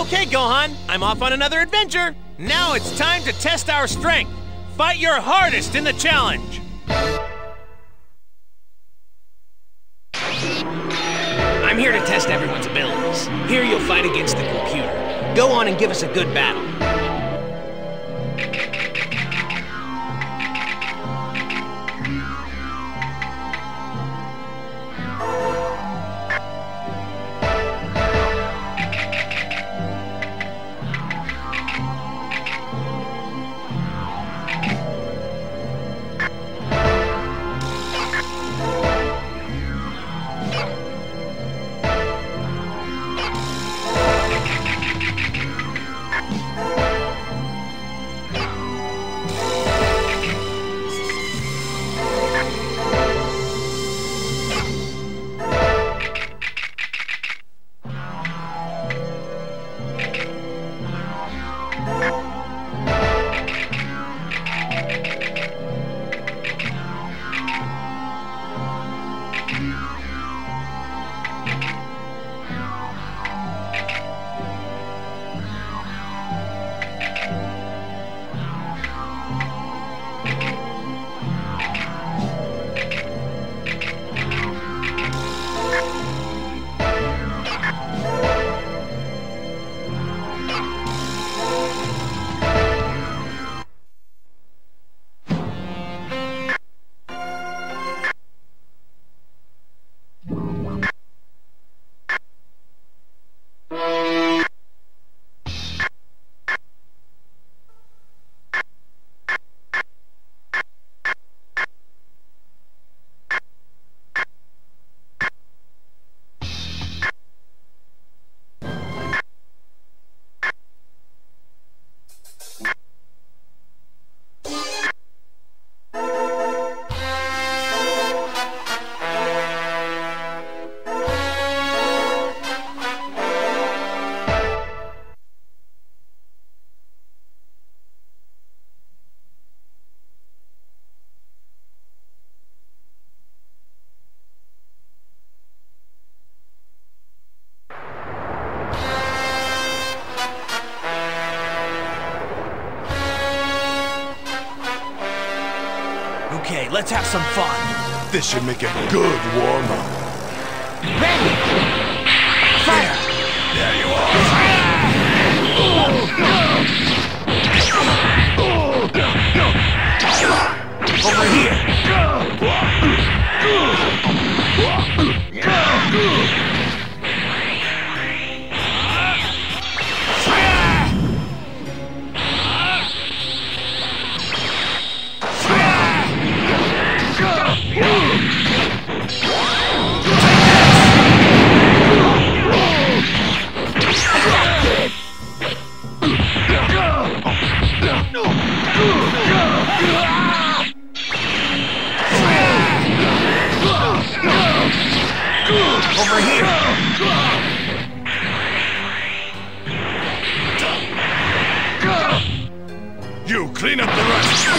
Okay, Gohan, I'm off on another adventure. Now it's time to test our strength. Fight your hardest in the challenge. I'm here to test everyone's abilities. Here you'll fight against the computer. Go on and give us a good battle. Okay, let's have some fun. This should make a good warm-up. Ready! Fire! There you are! Over here! Over here! You clean up the rest!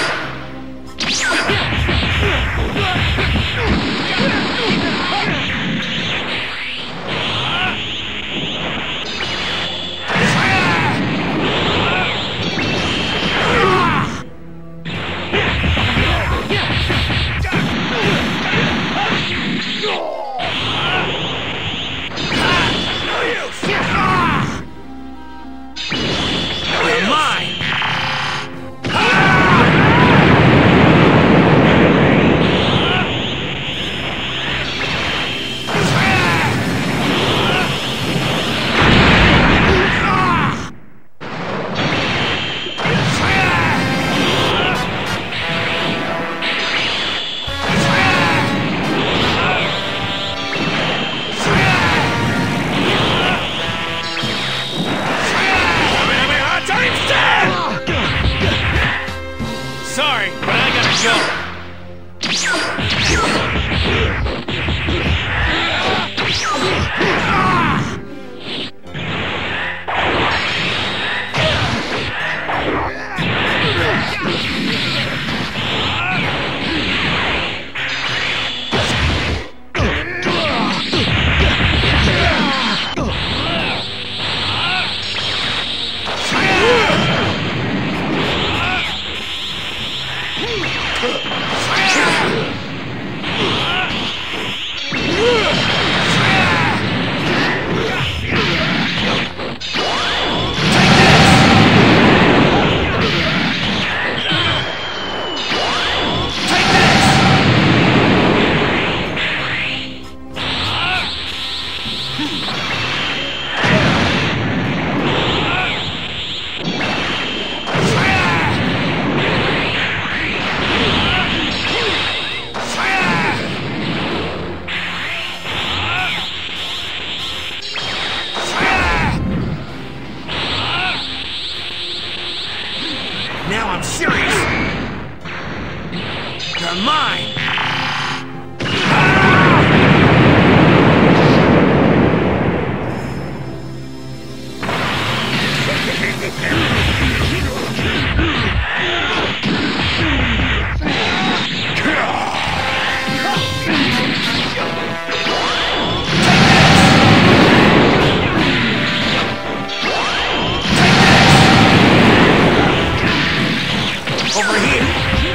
Over here!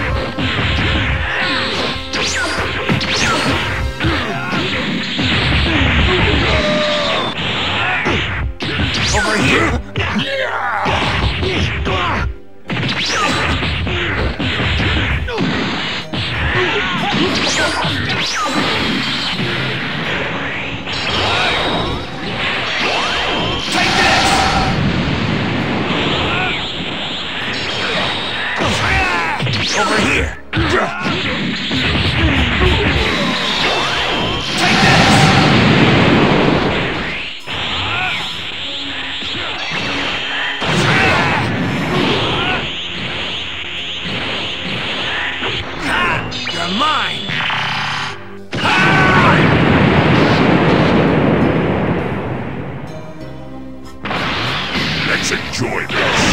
Over here! Take this! Over here! Take this! You're mine! Let's enjoy this.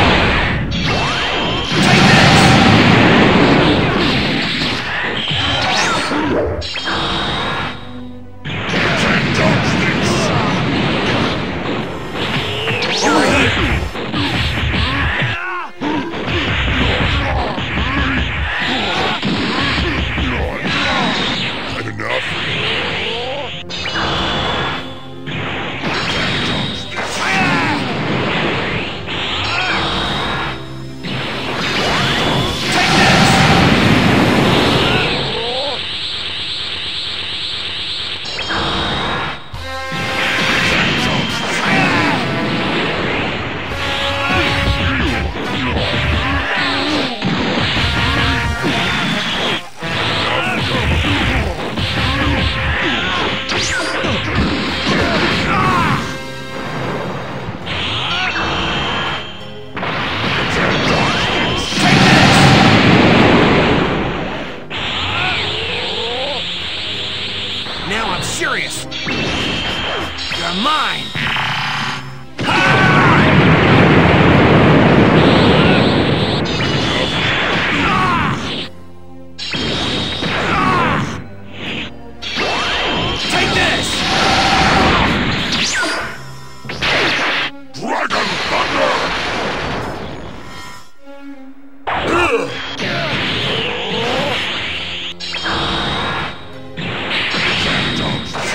Can't dodge this. Over here! Had enough? Can't dodge this. Take this! Now I'm serious! You're mine! Take this! Dragon Thunder! Can't dodge this.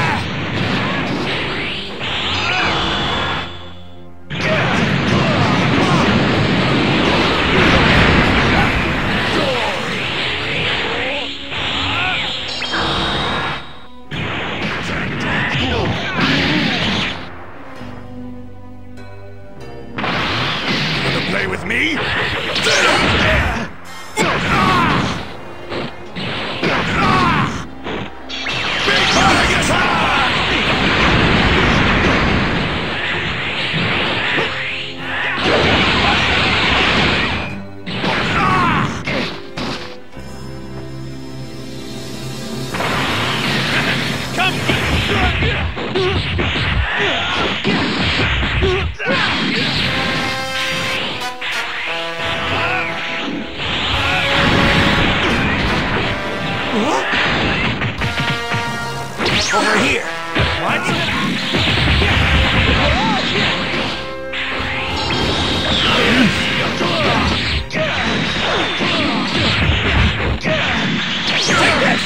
Wanna play with me? Over here! What? Take this!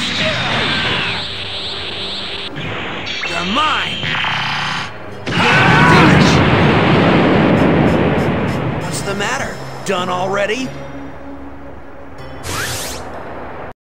You're mine! What's the matter? Done already?